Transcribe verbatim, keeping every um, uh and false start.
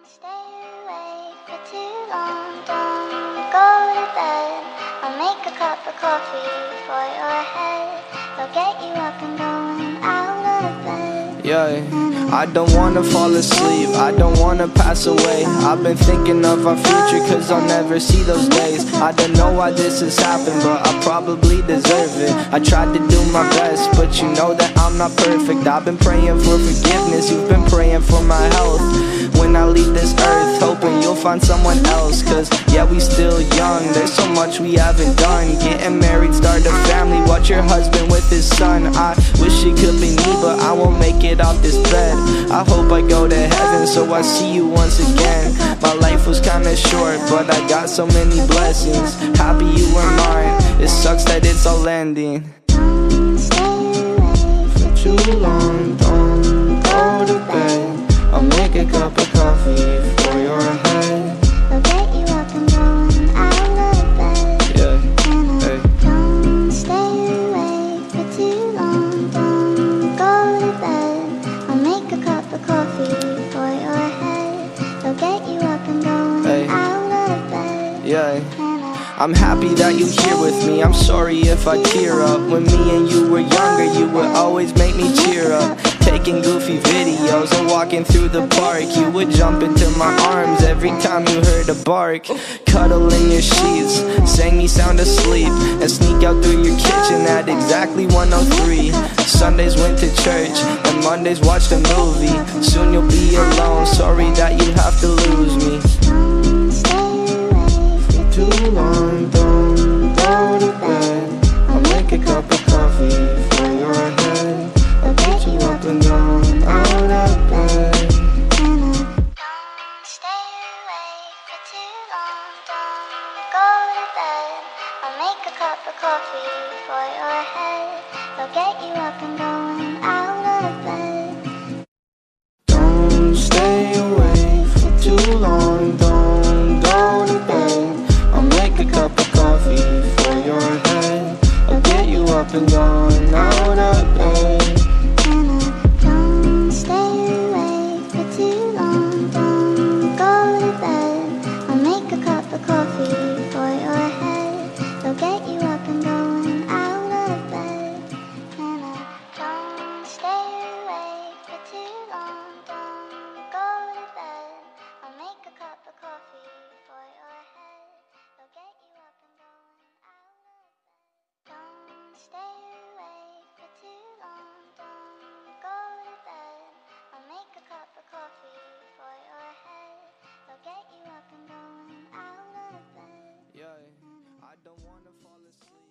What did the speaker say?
Stay awake for too long, don't go to bed. I'll make a cup of coffee for your head. I'll get you up and going out of bed. Yeah, I don't wanna fall asleep, I don't wanna pass away. I've been thinking of our future cause I'll never see those days. I don't know why this has happened, but I probably deserve it. I tried to do my best, but you know that I'm not perfect. I've been praying for forgiveness, you've been praying for my health. When I leave this earth, hoping you'll find someone else. Cause yeah, we still young, there's so much we haven't done. Getting married, start a family, watch your husband with his son. I wish it could be me, but I won't make it off this bed. I hope I go to heaven, so I see you once again. My life was kinda short, but I got so many blessings. Happy you were mine, it sucks that it's all ending. For too long, don't go to bed. I'll make a cup of coffee for your head. I'll get you up and going out of bed. Yeah, And I hey. don't stay awake for too long, don't go to bed. I'll make a cup of coffee for your head. I'll get you up and going Hey. out of bed. Yeah. And I I'm happy that you're here with me, I'm sorry if I tear up. When me and you were younger, you would always make me cheer up. Taking goofy videos and walking through the park, you would jump into my arms every time you heard a bark. Cuddle in your sheets, sang me sound asleep, and sneak out through your kitchen at exactly one oh three. Sundays went to church, and Mondays watched a movie. Soon you'll be alone, sorry that you have to lose me. don't stay awake for Too long, don't go to bed. I'll make a cup of coffee for your head. I'll get you up and down, out of bed. And I don't stay awake for too long, don't go to bed. I'll make a cup of coffee for your head. I'll get you up and going out of bed. Don't stay awake for too long, don't go to bed. I'll make a cup of coffee for your head. I'll get you up and down, out of bed. And I don't stay awake for too long, don't go to bed. I'll make a cup of coffee for your head. I'll get you up and going out of bed. And I don't stay awake for too long, don't go to bed. I'll make a cup of coffee for your head. I'll get you up and going out of bed. Don't stay awake for too long, don't go to bed. I'll make a cup of coffee for your head. I'll get you up and going out of bed. Yeah, I don't wanna fall asleep.